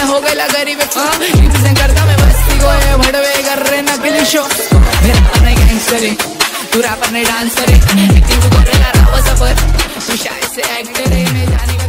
हो गया गरीब से करता मैं बस्ती को ये भड़वे कर रहे नकली शो मेरा अपने गैंगस्टर है तू रैपर नहीं डांस करे एक्टिंग तू करेगा राव सफर तू शायद से एक्टर है मैं जाने